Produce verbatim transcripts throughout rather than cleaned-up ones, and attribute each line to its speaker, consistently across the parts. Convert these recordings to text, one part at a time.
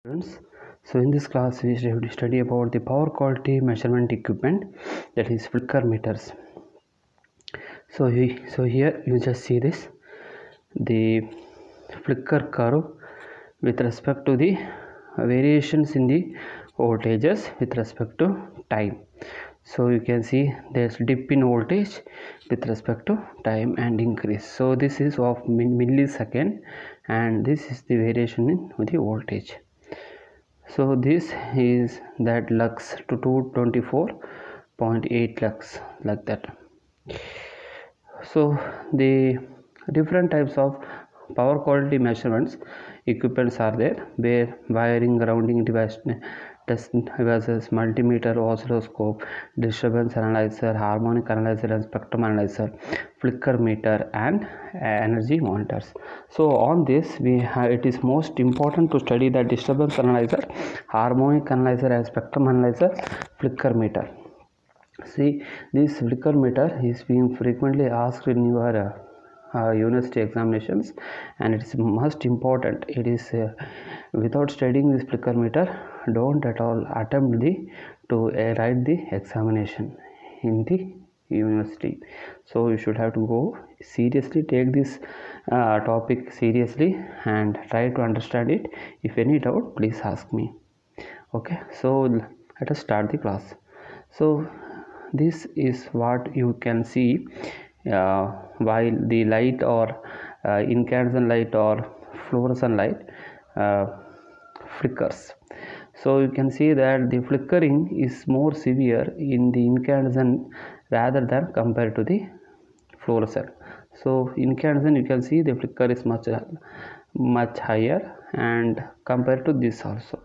Speaker 1: Students, so in this class we will study about the power quality measurement equipment, that is flicker meters. So he, so here you just see this, the flicker curve with respect to the variations in the voltages with respect to time. So you can see there's dip in voltage with respect to time and increase. So this is of millisecond and this is the variation in the voltage. So this is that lux to two hundred twenty-four point eight lux, like that. So the different types of power quality measurements equipments are there, where wiring, grounding device, test devices, multimeter, oscilloscope, disturbance analyzer, harmonic analyzer and spectrum analyzer, flicker meter and energy monitors. So on this we have, it is most important to study the disturbance analyzer, harmonic analyzer and spectrum analyzer, flicker meter. See, this flicker meter is being frequently asked in your uh, uh, university examinations, and it is most important. It is uh, without studying this flicker meter, don't at all attempt the to uh, write the examination in the university. So you should have to go seriously, take this uh, topic seriously and try to understand it. If any doubt, please ask me. Okay, so let us start the class. So this is what you can see uh, while the light or uh, incandescent light or fluorescent light uh, flickers. So you can see that the flickering is more severe in the incandescent rather than compared to the fluorescent. So incandescent, you can see the flicker is much much higher and compared to this also.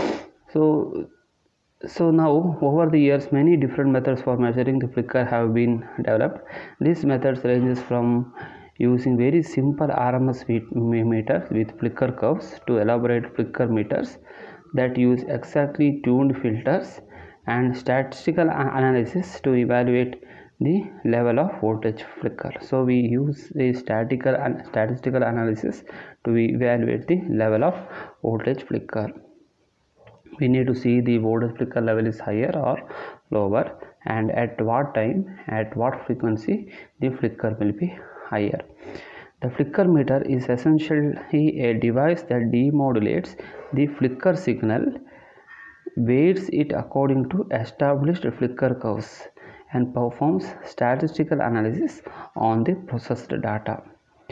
Speaker 1: So So now over the years many different methods for measuring the flicker have been developed. These methods ranges from using very simple R M S meters with flicker curves to elaborate flicker meters that use exactly tuned filters and statistical analysis to evaluate the level of voltage flicker. So we use a statistical and statistical analysis to evaluate the level of voltage flicker. We need to see the voltage flicker level is higher or lower, and at what time, at what frequency the flicker will be higher. The flicker meter is essentially a device that demodulates the flicker signal, weights it according to established flicker curves, and performs statistical analysis on the processed data.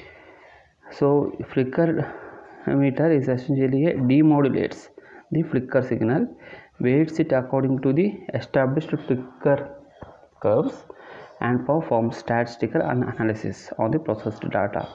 Speaker 1: So flicker meter is essentially a demodulates the flicker signal, weights it according to the established flicker curves, and performs statistical analysis on the processed data.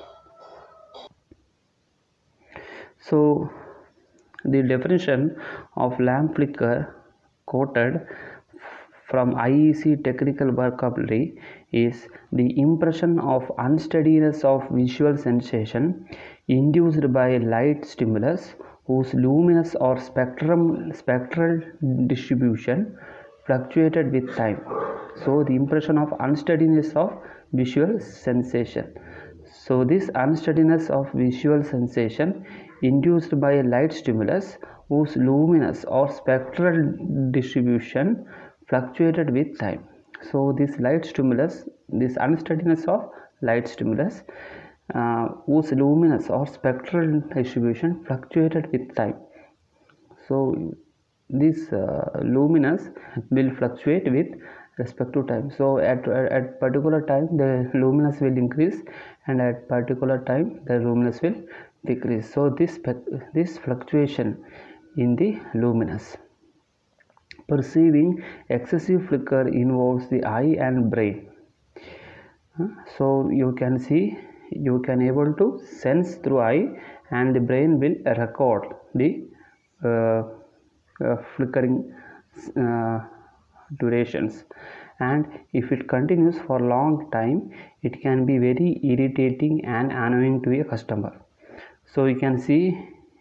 Speaker 1: So the definition of lamp flicker quoted from I E C technical vocabulary is the impression of unsteadiness of visual sensation induced by light stimulus whose luminous or spectrum spectral distribution fluctuated with time. So the impression of unsteadiness of visual sensation. So this unsteadiness of visual sensation induced by a light stimulus whose luminous or spectral distribution fluctuated with time. So this light stimulus, this unsteadiness of light stimulus uh, whose luminous or spectral distribution fluctuated with time. So this uh, luminous will fluctuate with respect to time. So at, at particular time the luminous will increase, and at particular time the luminous will decrease. So this this fluctuation in the luminous. Perceiving excessive flicker involves the eye and brain. So you can see, you can able to sense through eye, and the brain will record the uh, uh, flickering uh, durations, and if it continues for a long time it can be very irritating and annoying to a customer. So you can see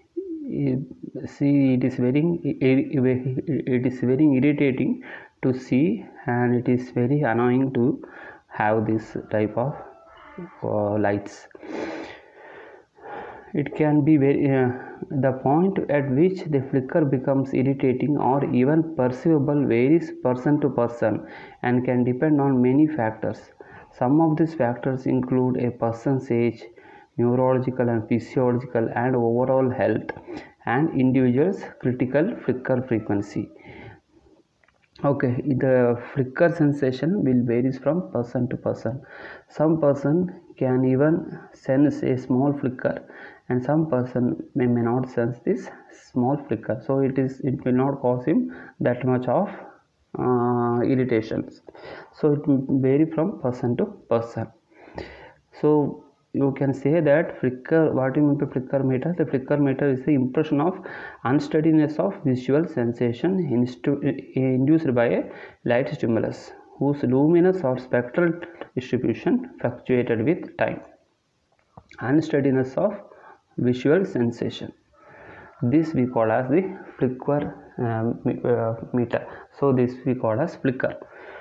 Speaker 1: see it is very it is very irritating to see, and it is very annoying to have this type of uh, lights. it can be very uh, the point at which the flicker becomes irritating or even perceivable varies person to person and can depend on many factors. Some of these factors include a person's age, neurological and physiological and overall health, and individual's critical flicker frequency. Okay, the flicker sensation will varies from person to person. Some person can even sense a small flicker, and some person may, may not sense this small flicker. So it is it will not cause him that much of uh, irritations. So it will vary from person to person. So you can say that flicker, what you mean by flicker meter? The flicker meter is the impression of unsteadiness of visual sensation induced by a light stimulus whose luminous or spectral distribution fluctuated with time. Unsteadiness of visual sensation, this we call as the flicker um, uh, meter. So this we call as flicker,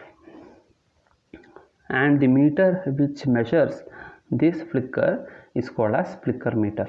Speaker 1: and the meter which measures this flicker is called as flicker meter.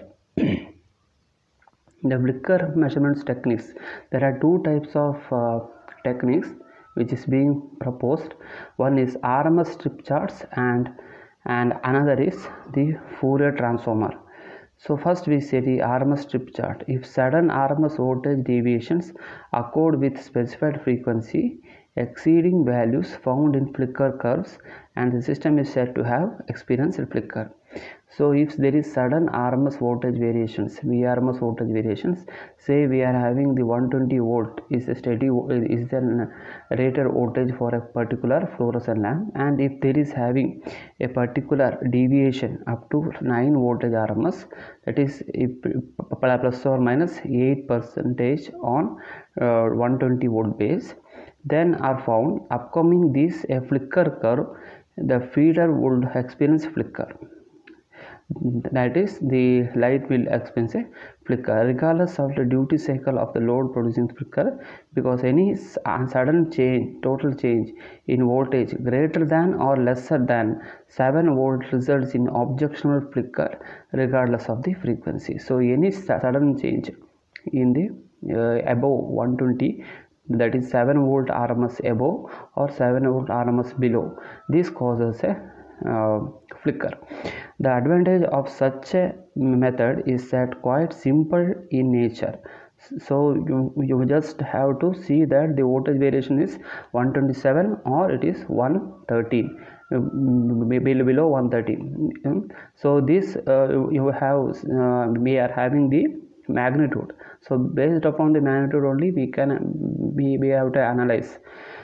Speaker 1: The flicker measurements techniques, there are two types of uh, techniques which is being proposed. One is R M S strip charts and and another is the Fourier transformer. So first we say the R M S strip chart. If sudden R M S voltage deviations occurred with specified frequency exceeding values found in flicker curves, and the system is said to have experienced flicker. So if there is sudden R M S voltage variations, V R M S voltage variations, say we are having the one hundred twenty volt is a steady is the rated voltage for a particular fluorescent lamp, and if there is having a particular deviation up to nine voltage R M S, that is plus or minus eight percentage on uh, one hundred twenty volt base, then are found upcoming this a flicker curve, the feeder would experience flicker, that is the light will experience a flicker regardless of the duty cycle of the load producing flicker, because any sudden change total change in voltage greater than or lesser than seven volt results in objectionable flicker regardless of the frequency. So any sudden change in the uh, above one hundred twenty, that is seven volt R M S above or seven volt R M S below, this causes a uh, flicker. The advantage of such a method is that quite simple in nature. So you, you just have to see that the voltage variation is one twenty-seven or it is one thirteen, below one thirteen. So this uh, you have uh, we are having the magnitude. So based upon the magnitude only we can we, we have to analyze.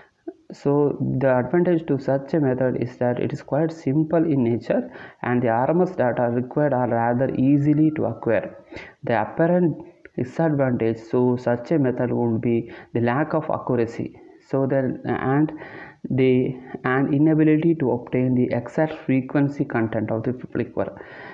Speaker 1: So the advantage to such a method is that it is quite simple in nature, and the R M S data required are rather easily to acquire. The apparent disadvantage to such a method would be the lack of accuracy, so that and the and inability to obtain the exact frequency content of the flicker.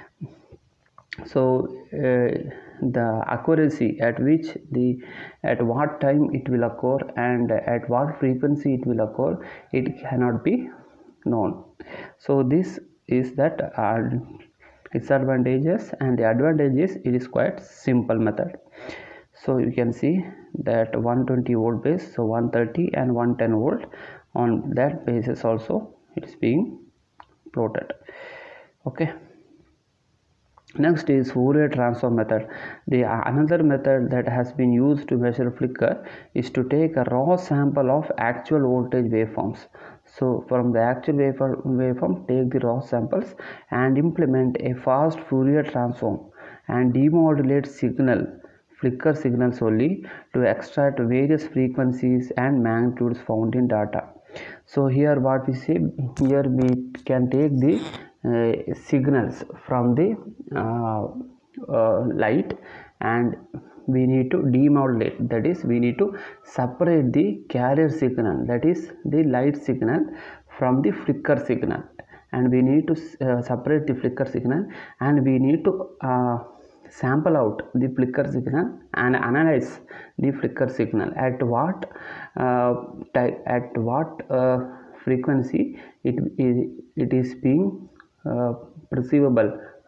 Speaker 1: So uh, the accuracy at which the at what time it will occur and at what frequency it will occur, it cannot be known. So this is that uh, disadvantages, and the advantage is it is quite simple method. So you can see that one hundred twenty volt base, so one thirty and one ten volt, on that basis also it is being plotted. Okay. Next is Fourier transform method. The another method that has been used to measure flicker is to take a raw sample of actual voltage waveforms. So from the actual waveform, take the raw samples and implement a fast Fourier transform and demodulate signal flicker signals only to extract various frequencies and magnitudes found in data. So here what we say, here we can take the uh, signals from the uh, uh, light, and we need to demodulate, that is we need to separate the carrier signal, that is the light signal, from the flicker signal, and we need to uh, separate the flicker signal, and we need to uh, sample out the flicker signal and analyze the flicker signal at what uh, at what uh, frequency it is it is being uh, perceivable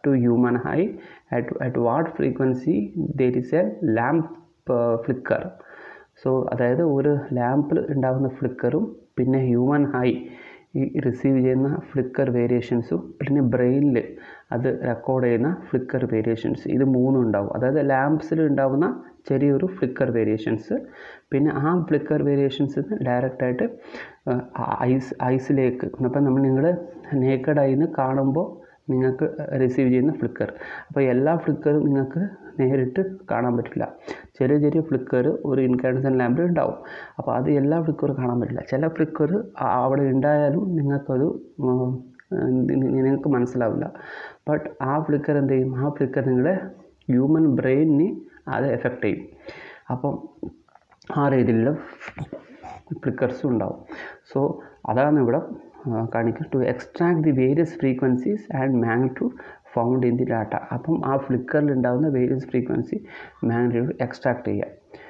Speaker 1: to human eye, at, at what frequency there is a lamp uh, flicker. So അതായത് ഒരു ലാമ്പിൽ ഉണ്ടാകുന്ന ഫ്ലിക്കറും പിന്നെ human eye ഈ receive ചെയ്യുന്ന flicker വേരിയേഷൻസും പിന്നെ ബ്രെയിനിൽ അത് റെക്കോർഡ് ചെയ്യുന്ന ഫ്ലിക്കർ വേരിയേഷൻസ്, ഇത് മൂന്നും ഉണ്ടാവും. അതായത് ലാംപ്സിൽ ഉണ്ടാകുന്ന ചെറിയൊരു ഫ്ലിക്കർ വേരിയേഷൻസ്, പിന്നെ ആ ഫ്ലിക്കർ വേരിയേഷൻസ് ഡയറക്റ്റായിട്ട് ഐസ് ഐസിലേക്ക് അപ്പം നമ്മൾ നിങ്ങൾ നേക്കഡ് ഐന്ന് കാണുമ്പോൾ നിങ്ങൾക്ക് റിസീവ് ചെയ്യുന്ന ഫ്ലിക്കർ. അപ്പോൾ എല്ലാ ഫ്ലിക്കറും നിങ്ങൾക്ക് നേരിട്ട് കാണാൻ പറ്റില്ല. ചെറിയ ചെറിയ ഫ്ലിക്കർ ഒരു ഇൻകാൻഡസെൻ്റ് ലാമ്പിൽ ഉണ്ടാവും. അപ്പോൾ അത് എല്ലാ ഫ്ലിക്കറും കാണാൻ പറ്റില്ല. ചില ഫ്ലിക്കർ അവിടെ ഉണ്ടായാലും നിങ്ങൾക്കത് നിങ്ങൾക്ക് മനസ്സിലാവില്ല. ബട്ട് ആ ഫ്ലിക്കർ എന്ത് ചെയ്യും, ആ ഫ്ലിക്കർ നിങ്ങളുടെ ഹ്യൂമൻ ബ്രെയിനിന് അത് എഫക്റ്റ് ചെയ്യും. അപ്പം ആ രീതിയിലുള്ള ഫ്ലിക്കർസും ഉണ്ടാവും. സോ അതാണ് ഇവിടെ കാണിക്കുക, to extract the various frequencies and magnitude found in the data. അപ്പം ആ ഫ്ലിക്കറിൽ ഉണ്ടാകുന്ന വേരിയസ് ഫ്രീക്വൻസി മാഗ്നിറ്റ്യൂഡ് എക്സ്ട്രാക്ട് ചെയ്യുക.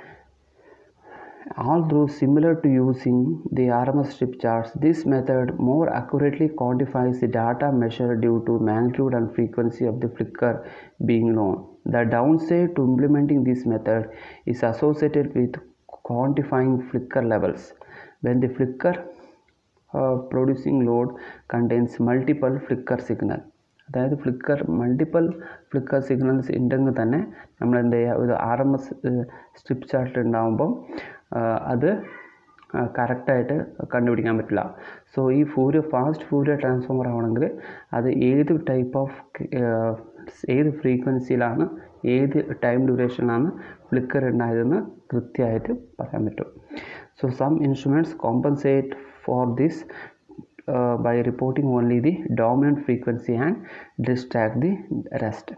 Speaker 1: Although similar to using the R M S strip charts, this method more accurately quantifies the data measured due to magnitude and frequency of the flicker being known. The downside to implementing this method is associated with quantifying flicker levels. When the flicker uh, producing load contains multiple flicker signal, അതായത് flicker multiple flicker signals ഉണ്ടെങ്കിൽ തന്നെ നമ്മൾ എന്ത് ചെയ്യുക, ഒരു R M S strip chart ഉണ്ടാകുമ്പം അത് കറക്റ്റായിട്ട് കണ്ടുപിടിക്കാൻ പറ്റില്ല. സോ ഈ ഫൂരിയർ ഫാസ്റ്റ് ഫൂരിയർ ട്രാൻസ്ഫോമർ ആവണമെങ്കിൽ അത് ഏത് ടൈപ്പ് ഓഫ് ഏത് ഫ്രീക്വൻസിയിലാണ് ഏത് ടൈം ഡ്യൂറേഷനിലാണ് ഫ്ലിക്കർ ഉണ്ടായതെന്ന് കൃത്യമായിട്ട് പറയാൻ പറ്റും. So some instruments compensate for this Uh, by reporting only the dominant frequency and distract the rest.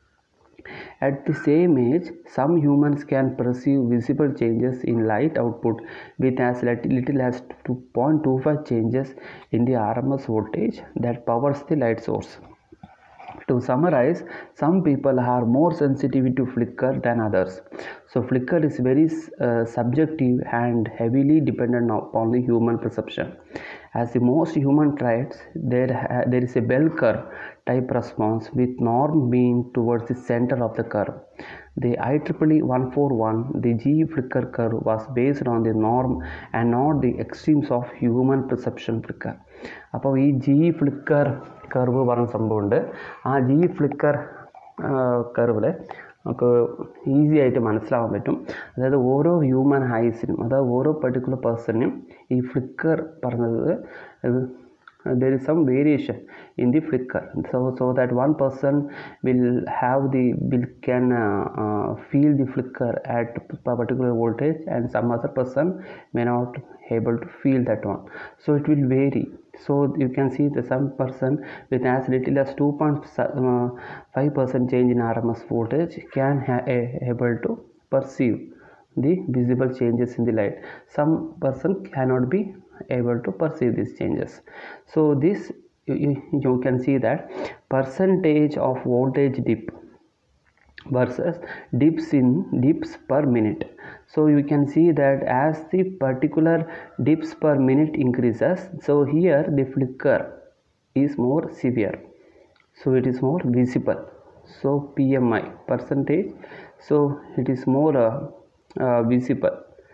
Speaker 1: At the same age, some humans can perceive visible changes in light output with as little as two point two five changes in the R M S voltage that powers the light source. To summarize, some people are more sensitive to flicker than others. So flicker is very uh, subjective and heavily dependent upon the human perception. As the most human traits, there, uh, there is a bell curve type response with norm being towards the center of the curve. The I triple E one forty-one, the G E flicker curve, was based on the norm and not the extremes of human perception flicker. അപ്പോൾ ഈ G flicker curve പറഞ്ഞ സംഭവമുണ്ട്. ആ G flicker കർവിൽ നമുക്ക് easy ആയിട്ട് മനസ്സിലാവാൻ പറ്റും. അതായത് ഓരോ ഹ്യൂമൻ ഐസിനും, അതായത് ഓരോ പെർട്ടിക്കുലർ പേഴ്സണിനും ഈ ഫ്ലിക്കർ പറഞ്ഞത് there is some variation in the flicker, so so that one person will have the will can uh, uh, feel the flicker at a particular voltage and some other person may not able to feel that one. So it will vary. So you can see that some person with as little as two point five percent change in R M S voltage can ha- able to perceive the visible changes in the light. Some person cannot be able to perceive these changes. So this you, you can see that percentage of voltage dip versus dips in dips per minute. So you can see that as the particular dips per minute increases, so here the flicker is more severe, so it is more visible. So P M I percentage, so it is more uh, uh, visible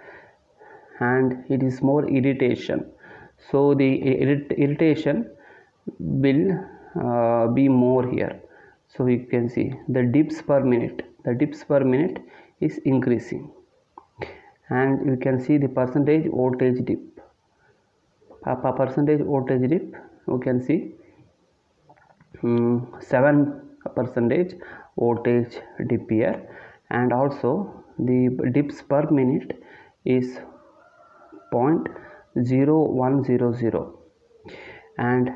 Speaker 1: and it is more irritation. So the irrit irritation will uh, be more here. So you can see the dips per minute, the dips per minute is increasing, and you can see the percentage voltage dip, a percentage voltage dip you can see um, seven percentage voltage dip here, and also the dips per minute is zero point zero one zero zero, and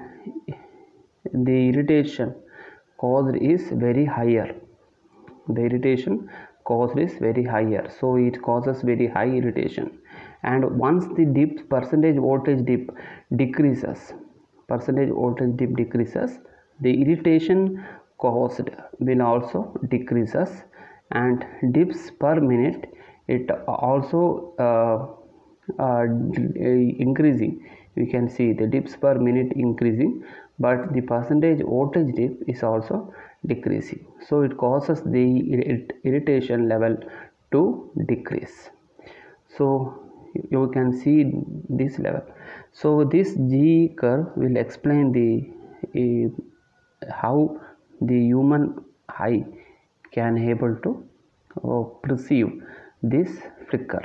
Speaker 1: the irritation caused is very higher. The irritation caused is very higher, so it causes very high irritation. And once the dip percentage voltage dip decreases, percentage voltage dip decreases, the irritation caused will also decreases, and dips per minute it also uh, uh, increasing. You can see the dips per minute increasing, but the percentage voltage dip is also decreasing, so it causes the irritation level to decrease. So you can see this level. So this G curve will explain the uh, how the human eye can able to uh, perceive this flicker.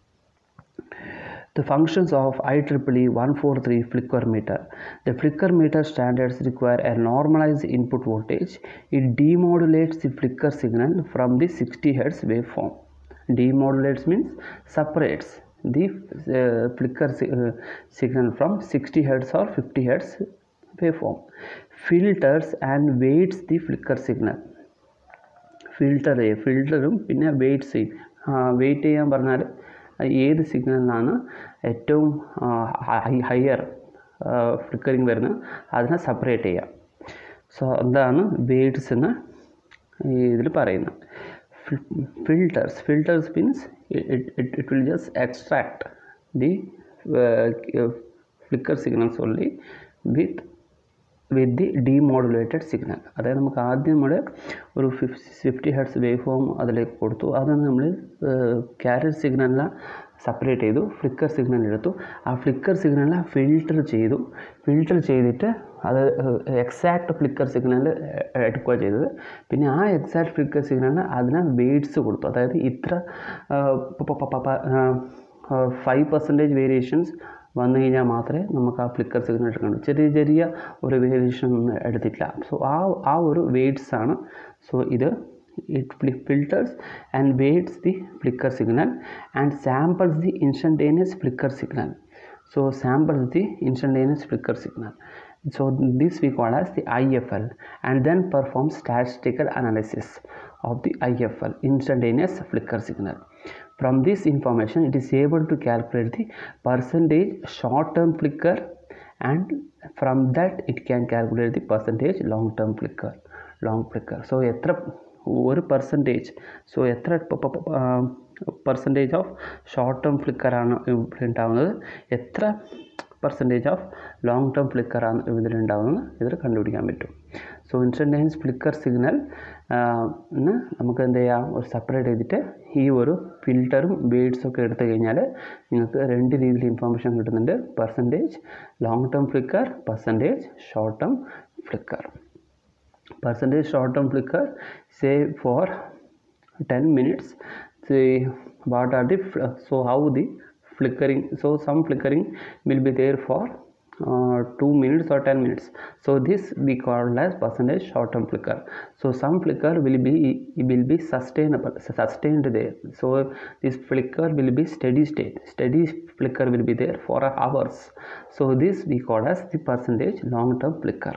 Speaker 1: The functions of I triple E one forty-three flicker meter. The flicker meter standards require a normalized input voltage. It demodulates the flicker signal from the sixty hertz waveform. Demodulates means separates the uh, flicker uh, signal from sixty hertz or fifty hertz waveform. Filters and weights the flicker signal. Filter a filterum പിന്നെ weight ചെയ്യും. Weight ചെയ്യാൻ പറഞ്ഞാൽ ഏത് സിഗ്നലിനാണ് ഏറ്റവും higher flickering വരുന്നത് അതിനെ separate ചെയ്യാം. So എന്താണ് വെയ്റ്റ്സ് എന്ന് ഇതിൽ പറയുന്നത്. filters filters means it, it, it will just extract the uh, flicker signals only with with the demodulated signal. അതായത് നമുക്ക് ആദ്യം നമ്മൾ ഒരു ഫിഫ്റ്റി ഹെർട്സ് വേവ് ഫോം അതിലേക്ക് കൊടുത്തു, അതൊന്ന് നമ്മൾ ക്യാരിയർ സിഗ്നലിനെ സെപ്പറേറ്റ് ചെയ്തു, ഫ്ലിക്കർ സിഗ്നൽ എടുത്തു, ആ ഫ്ലിക്കർ സിഗ്നലിനെ ഫിൽട്ടർ ചെയ്തു, ഫിൽട്ടർ ചെയ്തിട്ട് അത് എക്സാക്റ്റ് ഫ്ലിക്കർ സിഗ്നൽ എടുക്കുക ചെയ്തത്. പിന്നെ ആ എക്സാക്റ്റ് ഫ്ലിക്കർ സിഗ്നലിന് അതിനെ വെയ്റ്റ്സ് കൊടുത്തു, അതായത് ഇത്ര ഫൈവ് പെർസെൻറ്റേജ് വേരിയേഷൻസ് വന്നു കഴിഞ്ഞാൽ മാത്രമേ നമുക്ക് ആ ഫ്ലിക്കർ സിഗ്നൽ എടുക്കുള്ളൂ. ചെറിയ ചെറിയ ഒരു വേരിയേഷൻ ഒന്നും എടുത്തിട്ടില്ല. സോ ആ ആ ഒരു വെയ്റ്റ്സ് ആണ്. സോ ഇത് it filters and weights the flicker signal and samples the instantaneous flicker signal. So samples the instantaneous flicker signal. So this we call as the I F L, and then performs statistical analysis of the I F L, instantaneous flicker signal. From this information it is able to calculate the percentage short term flicker, and from that it can calculate the percentage long term flicker long flicker. So എത്ര ഒരു percentage, so എത്ര percentage of short term ഫ്ലിക്കറാണ് ഉണ്ടാകുന്നത്, എത്ര percentage of long term ഫ്ലിക്കറാണ് ഇതിലുണ്ടാകുന്നത് ഇതിൽ കണ്ടുപിടിക്കാൻ പറ്റും. സോ ഇൻസ്റ്റൻറ്റേനിയസ് ഫ്ലിക്കർ സിഗ്നൽ നമുക്ക് എന്ത് ചെയ്യാം, ഒരു സെപ്പറേറ്റ് ചെയ്തിട്ട് ഈ ഒരു ഫിൽറ്ററും വെയ്റ്റ്സും ഒക്കെ എടുത്തു കഴിഞ്ഞാൽ നിങ്ങൾക്ക് രണ്ട് രീതിയിൽ ഇൻഫോർമേഷൻ കിട്ടുന്നുണ്ട്. Percentage long term flicker, percentage short term flicker. Percentage short term flicker, say for ten minutes, say what are the so how the flickering, so some flickering will be there for uh, two minutes or ten minutes, so this we call as percentage short term flicker. So some flicker will be will be sustainable sustained there, so this flicker will be steady state steady flicker will be there for hours, so this we call as the percentage long term flicker.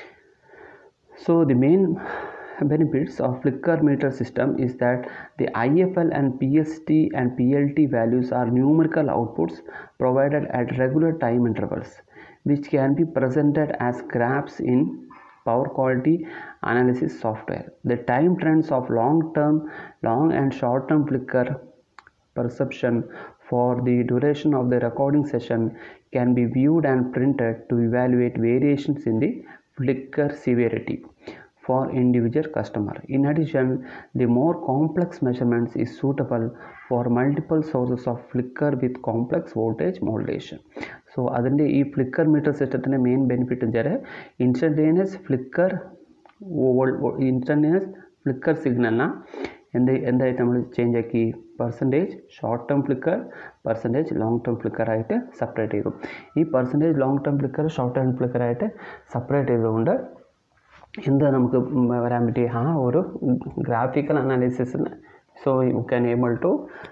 Speaker 1: So the main benefits of flicker meter system is that the I F L and P S T and P L T values are numerical outputs provided at regular time intervals, which can be presented as graphs in power quality analysis software. The time trends of long term long and short term flicker perception for the duration of the recording session can be viewed and printed to evaluate variations in the flicker severity for individual customer. In addition, the more complex measurements is suitable for multiple sources of flicker with complex voltage modulation. So അതിൻ്റെ ഈ flicker meter സിസ്റ്റത്തിൻ്റെ main benefit എന്ന് വെച്ചാൽ instantaneous flicker instantaneous flicker സിഗ്നലിനെ എന്ത് എന്തായിട്ട് നമ്മൾ change ആക്കി, percentage short term flicker, percentage long term ഫ്ലിക്കറായിട്ട് സെപ്പറേറ്റ് ചെയ്തു. ഈ percentage long term flicker short term ഫ്ലിക്കറായിട്ട് സെപ്പറേറ്റ് ചെയ്തുകൊണ്ട് എന്താ നമുക്ക് വരാൻ പറ്റി, ആ ഒരു ഗ്രാഫിക്കൽ അനാലിസിസിന്. So you can able to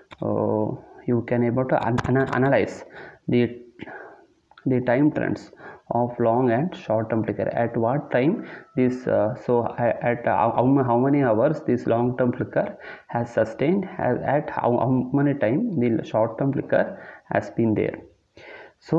Speaker 1: you can able to analyse the the time trends of long and short term flicker, at what time this uh, so at uh, how, how many hours this long term flicker has sustained, has at how, how many time the short term flicker has been there. So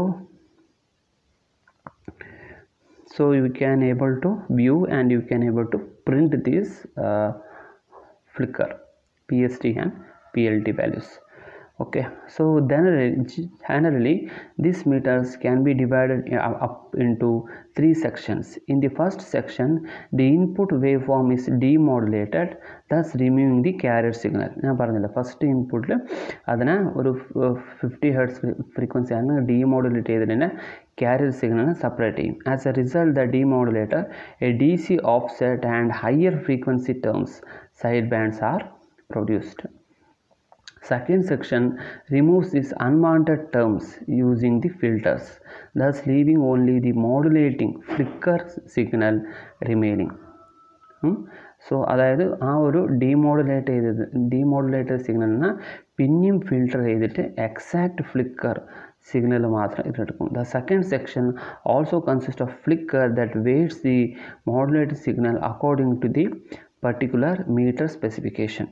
Speaker 1: so you can able to view and you can able to print this uh, flicker P S T and P L T values. Okay, so generally, generally these meters can be divided up into three sections. In the first section, the input waveform is demodulated, thus removing the carrier signal. ഞാൻ പറഞ്ഞില്ല first ഇൻപുട്ടിൽ അതിനെ ഒരു fifty hertz frequency ആണ് demodulate ചെയ്തതിന് carrier signal separate ചെയ്യും. As a result, the demodulator, a D C offset and higher frequency terms sidebands are produced. Second section removes these unwanted terms using the filters, thus leaving only the modulating flicker signal remaining. hmm? So അതായത് ആ ഒരു demodulate ചെയ്തത് ഡീമോഡുലേറ്റഡ് സിഗ്നലിനെ പിന്നെയും filter ചെയ്തിട്ട് exact flicker signal മാത്രം ഇതെടുക്കും. The second section also consists of flicker that weights the modulated signal according to the particular meter specification.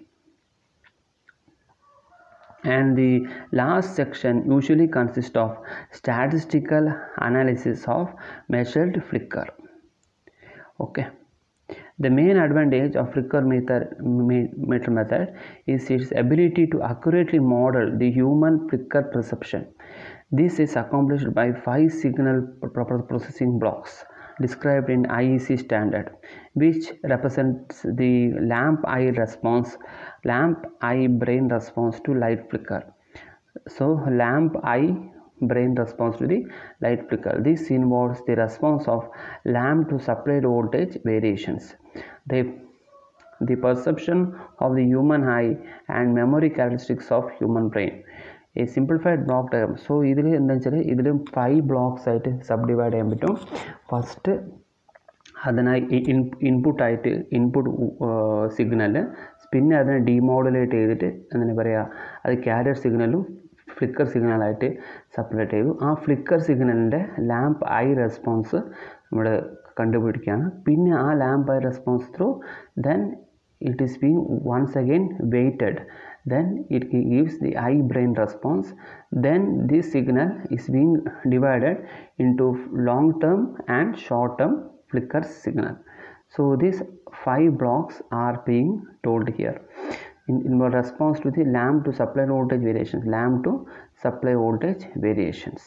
Speaker 1: And the last section usually consists of statistical analysis of measured flicker. Okay, the main advantage of flicker meter, meter method is its ability to accurately model the human flicker perception. This is accomplished by five signal processing blocks described in I E C standard, which represents the lamp eye response, lamp eye brain response to light flicker. So lamp eye brain response to the light flicker. This involves the response of lamp to supplied voltage variations, the the perception of the human eye, and memory characteristics of human brain. A simplified block diagram. So ഇതിൽ എന്താ വെച്ചാൽ ഇതിൽ five blocks ആയിട്ട് subdivide ചെയ്യാൻ പറ്റും. First അതിനായി ഇൻപുട്ടായിട്ട് input signal പിന്നെ അതിനെ ഡീമോഡുലേറ്റ് ചെയ്തിട്ട് എന്താ പറയുക അത് ക്യാരിയർ സിഗ്നലും ഫ്ലിക്കർ സിഗ്നലായിട്ട് സെപ്പറേറ്റ് ചെയ്തു. ആ ഫ്ലിക്കർ സിഗ്നലിൻ്റെ ലാമ്പ് ഐ റെസ്പോൺസ് നമ്മൾ കണ്ടുപിടിക്കുകയാണ്. പിന്നെ ആ lamp eye response through then it is being once again weighted, then it gives the eye brain response. Then this signal is being divided into long term and short term flicker signal. So these five blocks are being told here in, in response to the lamp to supply voltage variations, lamp to supply voltage variations,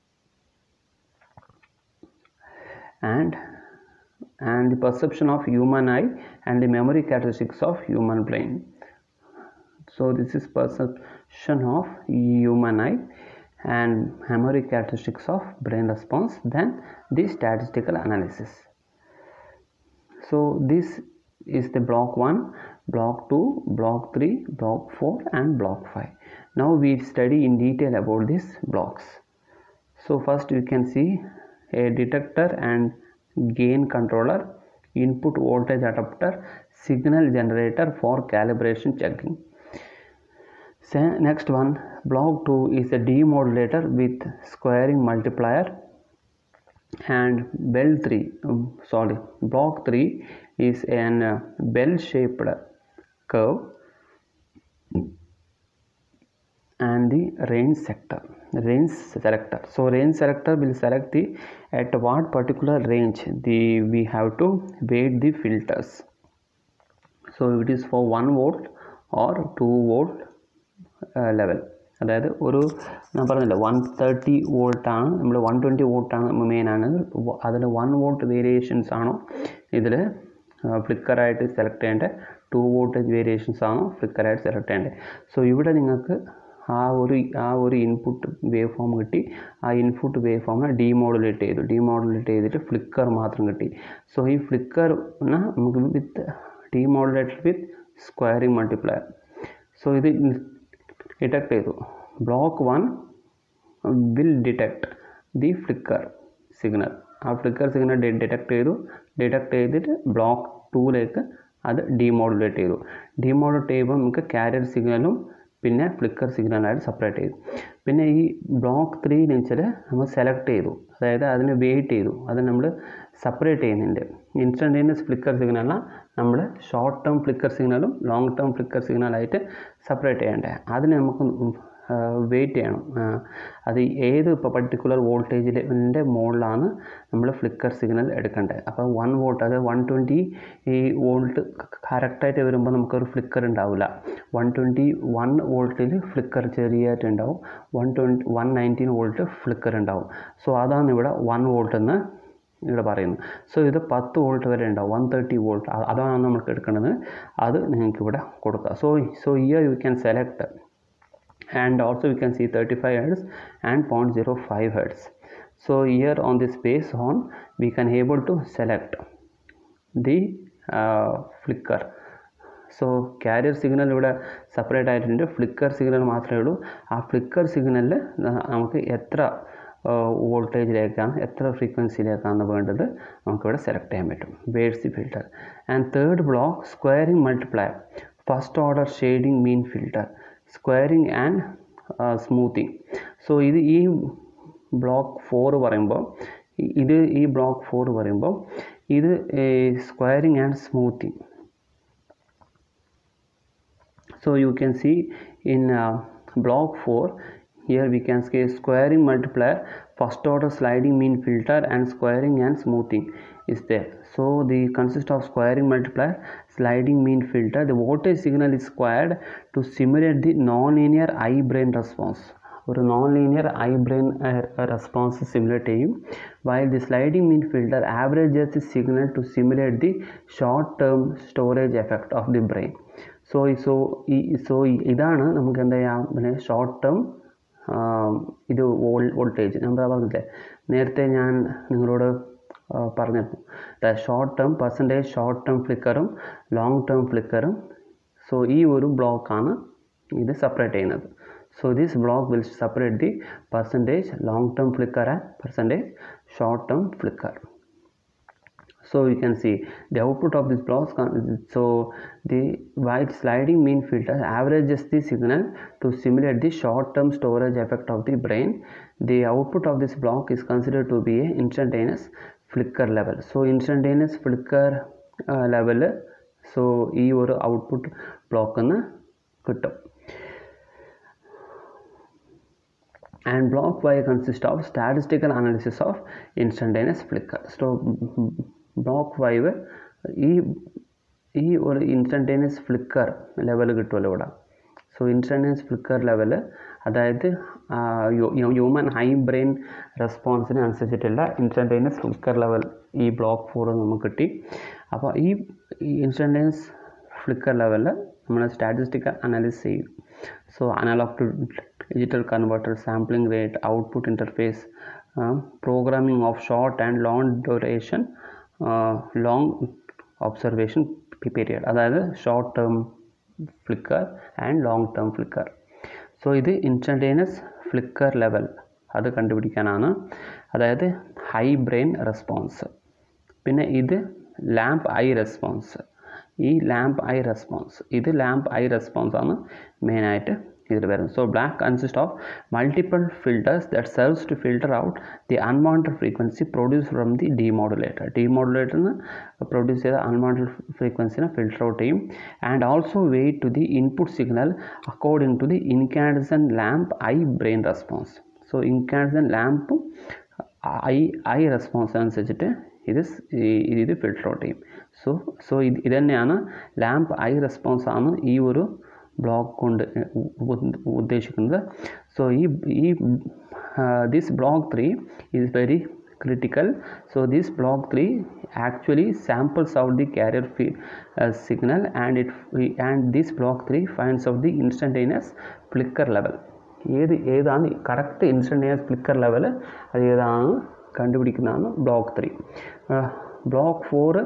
Speaker 1: and and the perception of human eye and the memory characteristics of human brain. So this is perception of human eye and memory characteristics of brain response, then the statistical analysis. So this is the block one, block two, block three, block four and block five. Now we study in detail about these blocks. So first you can see a detector and gain controller, input voltage adapter, signal generator for calibration checking. So next one, block two is a demodulator with squaring multiplier, and bell three um, sorry block three is an uh, bell shaped curve, and the range sector range selector. So range selector will select the at what particular range the we have to weight the filters. So it is for one volt or two volt uh, level. അതായത് ഒരു ഞാൻ പറഞ്ഞില്ല one thirty വോൾട്ടാണ് നമ്മൾ one twenty വോൾട്ടാണ് main ആണ്. അതിൽ one volt variations ആണോ ഇതിൽ ഫ്ലിക്കറായിട്ട് സെലക്ട് ചെയ്യേണ്ടത്, ടു വോൾട്ടേജ് വേരിയേഷൻസ് ആണോ ഫ്ലിക്കറായിട്ട് സെലക്ട് ചെയ്യേണ്ടത്. സോ ഇവിടെ നിങ്ങൾക്ക് ആ ഒരു ആ ഒരു ഇൻപുട്ട് വേവ് ഫോം കിട്ടി. ആ ഇൻപുട്ട് വേവ് ഫോമിനെ ഡീമോഡുലേറ്റ് ചെയ്തു. ഡീമോഡുലേറ്റ് ചെയ്തിട്ട് ഫ്ലിക്കർ മാത്രം കിട്ടി. സോ ഈ ഫ്ലിക്കറിനെ നമുക്ക് with demodulated with squaring multiplier. So ഇത് ഡിറ്റക്ട് ചെയ്തു. Block one will detect the flicker signal. ആ ഫ്ലിക്കർ സിഗ്നൽ ഡിറ്റക്ട് ചെയ്തു. ഡിറ്റക്ട് ചെയ്തിട്ട് ബ്ലോക്ക് ടൂയിലേക്ക് അത് ഡീമോഡുലേറ്റ് ചെയ്തു. ഡീമോഡുലേറ്റ് ചെയ്യുമ്പോൾ നമുക്ക് കാരിയർ സിഗ്നലും പിന്നെ ഫ്ലിക്കർ സിഗ്നലായിട്ട് സെപ്പറേറ്റ് ചെയ്തു. പിന്നെ ഈ ബ്ലോക്ക് ത്രീന്ന് വെച്ചാൽ നമ്മൾ സെലക്ട് ചെയ്തു, അതായത് അതിനെ വെയിറ്റ് ചെയ്തു. അത് നമ്മൾ സെപ്പറേറ്റ് ചെയ്യുന്നുണ്ട്. ഇൻസ്റ്റൻറ്റേനിയസ് ഫ്ലിക്കർ സിഗ്നലാണ് നമ്മൾ ഷോർട്ട് ടേം ഫ്ലിക്കർ സിഗ്നലും ലോങ് ടേം ഫ്ലിക്കർ സിഗ്നലായിട്ട് സെപ്പറേറ്റ് ചെയ്യേണ്ടത്. അതിന് നമുക്ക് വെയിറ്റ് ചെയ്യണം. അത് ഏത് ഇപ്പോൾ പർട്ടിക്കുലർ വോൾട്ടേജിൻ്റെ മുകളിലാണ് നമ്മൾ ഫ്ലിക്കർ സിഗ്നൽ എടുക്കേണ്ടത്. അപ്പോൾ വൺ വോൾട്ട് അത് വൺ ട്വൻറ്റി ഈ വോൾട്ട് കറക്റ്റായിട്ട് വരുമ്പോൾ നമുക്കൊരു ഫ്ലിക്കർ ഉണ്ടാവില്ല. വൺ ട്വൻറ്റി വൺ വോൾട്ടിൽ ഫ്ലിക്കർ ചെറിയായിട്ട് ഉണ്ടാവും, one twenty one nineteen volt flicker ഉണ്ടാവും. സോ അതാണ് ഇവിടെ വൺ വോൾട്ട് എന്ന് ഇവിടെ പറയുന്നു. സോ ഇത് പത്ത് വോൾട്ട് വരെ ഉണ്ടാവും, വൺ തേർട്ടി വോൾട്ട് അതാണ് നമുക്ക് എടുക്കേണ്ടത്. അത് നിങ്ങൾക്ക് ഇവിടെ കൊടുക്കുക. So so here you can select and also you can see thirty-five hertz and zero point zero five hertz. So here on this base horn we can able to select the uh, flicker. So carrier signal ഇവിടെ separate ആയിട്ടുണ്ട്, flicker signal മാത്രമേ ഉള്ളൂ. ആ flicker സിഗ്നലിൽ നമുക്ക് എത്ര വോൾട്ടേജിലേക്കാണ് എത്ര ഫ്രീക്വൻസിയിലേക്കാണ് വേണ്ടത് നമുക്കിവിടെ സെലക്ട് ചെയ്യാൻ പറ്റും. Base filter. And third block squaring multiplier, first order shading mean filter, squaring and smoothing. So ഇത് ഈ ബ്ലോക്ക് ഫോർ പറയുമ്പോൾ ഇത് ഈ ബ്ലോക്ക് ഫോർ പറയുമ്പോൾ ഇത് squaring and smoothing. So you can see in uh, block four here we can see squaring multiplier, first order sliding mean filter and squaring and smoothing is there. So the consist of squaring multiplier, sliding mean filter. The voltage signal is squared to simulate the non-linear eye brain response. ഒരു non linear eye brain response simulate ചെയ്യും. While the sliding mean filter averages the signal to simulate the short term storage effect of the brain. So so ഈ so ഇതാണ് നമുക്ക് എന്താ ചെയ്യാം, പിന്നെ short term ഇത് vol voltage ഞാൻ പറഞ്ഞില്ലേ നേരത്തെ ഞാൻ നിങ്ങളോട് പറഞ്ഞിരുന്നു. Short term percentage short term ഫ്ലിക്കറും ലോങ് ടേം ഫ്ലിക്കറും. സോ ഈ ഒരു ബ്ലോക്കാണ് ഇത് സെപ്പറേറ്റ് ചെയ്യുന്നത്. So this block will separate the percentage long term flicker and percentage short term flicker. So you can see the output of this block. So the white sliding mean filter averages the signal to simulate the short term storage effect of the brain. The output of this block is considered to be a instantaneous flicker level. So instantaneous flicker uh, level. So ഈ ഒരു output block എന്ന് കിട്ടും. And block Y consists of statistical analysis of instantaneous flicker. So block Y ഈ ഈ ഒരു instantaneous flicker level കിട്ടുമല്ലോ ഇവിടെ. So instantaneous flicker level അതായത് ഹ്യൂമൻ ഹൈ ബ്രെയിൻ റെസ്പോൺസിന് അനുസരിച്ചിട്ടുള്ള ഇൻസ്റ്റൻറ്റേനിയസ് ഫ്ലിക്കർ ലെവൽ ഈ ബ്ലോക്ക് ഫോർ നമുക്ക് കിട്ടി. അപ്പോൾ ഈ ഇൻസ്റ്റൻറ്റേനിയസ് ഫ്ലിക്കർ ലെവലിൽ നമ്മൾ സ്റ്റാറ്റിസ്റ്റിക്കൽ അനാലിസിസ് ചെയ്യും. So analog to digital converter, sampling rate, output interface, uh, programming of short and long duration, uh, long observation period, അതായത് short term flicker and long term flicker. So ഇത് instantaneous flicker level അത് കണ്ടുപിടിക്കാനാണ്, അതായത് high brain response. പിന്നെ ഇത് lamp eye response. ഈ lamp eye response ഇത് lamp eye response ആണ് മെയിനായിട്ട് ഇതിൽ വരുന്നത്. So block consist of multiple filters that serves to filter out the unwanted frequency produce from the demodulator. ഡിമോഡുലേറ്ററിന് പ്രൊഡ്യൂസ് ചെയ്ത അൺവാണ്ടഡ് ഫ്രീക്വൻസിനെ ഫിൽട്ടർ ഔട്ട് ചെയ്യും. And also weight to the input signal according to the incandescent lamp eye brain response. So incandescent ലാമ്പും eye eye response അനുസരിച്ചിട്ട് ഇത് ഇത് filter out ചെയ്യും. So so ഇത് ഇത് തന്നെയാണ് ലാമ്പ് ഐ റെസ്പോൺസ് ആണ് ഈ ഒരു ബ്ലോക്ക് കൊണ്ട് ഉദ്ദേശിക്കുന്നത്. സോ ഈ ഈ this block three is very critical. So this block three actually samples out the carrier uh, signal and it and this block three finds out the instantaneous flicker level. ഏത് ഏതാണ് correct instantaneous flicker level അത് ഏതാണ് കണ്ടുപിടിക്കുന്നതാണ് block three. Block four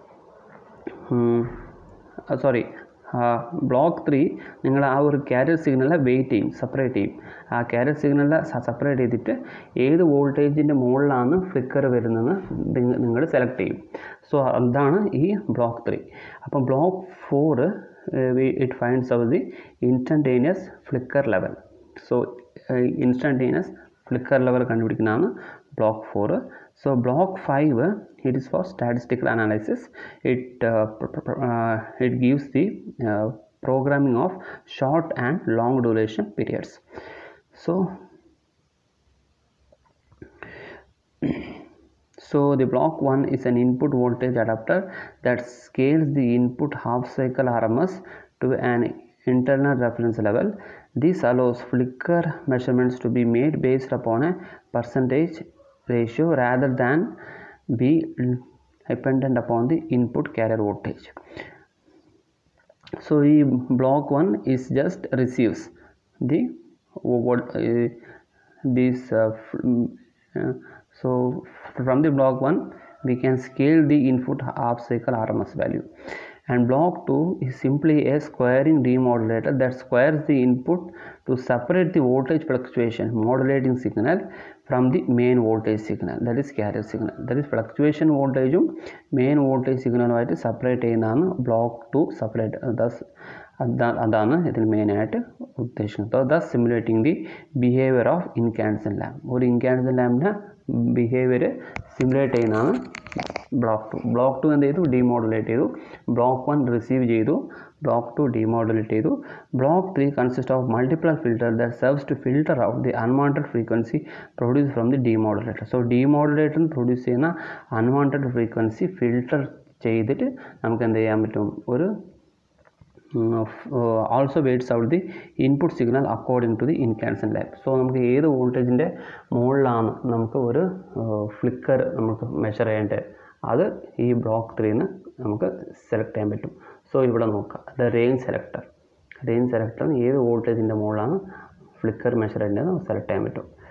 Speaker 1: sorry block three നിങ്ങൾ ആ ഒരു carrier സിഗ്നലിനെ wait ചെയ്യും, സെപ്പറേറ്റ് ചെയ്യും. ആ കാരിയർ സിഗ്നലിനെ സെപ്പറേറ്റ് ചെയ്തിട്ട് ഏത് വോൾട്ടേജിൻ്റെ മുകളിലാണ് ഫ്ലിക്കർ വരുന്നതെന്ന് നിങ്ങൾ സെലക്ട് ചെയ്യും. സോ അതാണ് ഈ ബ്ലോക്ക് ത്രീ. അപ്പം block four it finds out the instantaneous flicker level. So instantaneous flicker level കണ്ടുപിടിക്കുന്നതാണ് block four. So block five it is for statistical analysis. It uh, uh, it gives the uh, programming of short and long duration periods. So so the block one is an input voltage adapter that scales the input half cycle R M S to an internal reference level. This allows flicker measurements to be made based upon a percentage ratio rather than be dependent upon the input carrier voltage. So the block one is just receives the what uh, this uh, uh, so from the block one we can scale the input half cycle R M S value, and block two is simply a squaring demodulator that squares the input to separate the voltage fluctuation modulating signal from the main voltage signal, that is carrier signal. That is fluctuation voltage main voltage signal ആയിട്ട് separate ചെയ്യുന്നതാണ് block two separate. Thus അതാണ് ഇതിൽ മെയിനായിട്ട് ഉദ്ദേശിക്കുന്നത്. Thus simulating the behaviour of incandescent lamp. ഒരു incandescent ലാമ്പിൻ്റെ behaviour simulate ചെയ്യുന്നതാണ് block two. Block two എന്ത് ചെയ്തു? ഡീമോഡുലേറ്റ് ചെയ്തു. ബ്ലോക്ക് വൺ റിസീവ് ചെയ്തു. ബ്ലോക്ക് ടു ഡീമോഡുലേറ്റ് ചെയ്തു. Block three consist of multiple filter that serves to filter out the unwanted frequency produce from the demodulator. So demodulator produce ചെയ്യുന്ന unwanted frequency filter ചെയ്തിട്ട് നമുക്ക് എന്ത് ചെയ്യാൻ പറ്റും? ഒരു also weights out the input signal according to the incandescent lamp. So നമുക്ക് ഏത് വോൾട്ടേജിൻ്റെ മുകളിലാണ് നമുക്ക് ഒരു ഫ്ലിക്കർ നമുക്ക് മെഷർ ചെയ്യേണ്ടത്, അത് ഈ ബ്ലോക്ക് ത്രീന്ന് നമുക്ക് സെലക്ട് ചെയ്യാൻ പറ്റും. സോ ഇവിടെ നോക്കുക, the range selector. Range selector ഏത് വോൾട്ടേജിൻ്റെ മുകളിലാണ് ഫ്ലിക്കർ മെഷർ ചെയ്യേണ്ടത് സെലക്ട് ചെയ്യാൻ പറ്റും.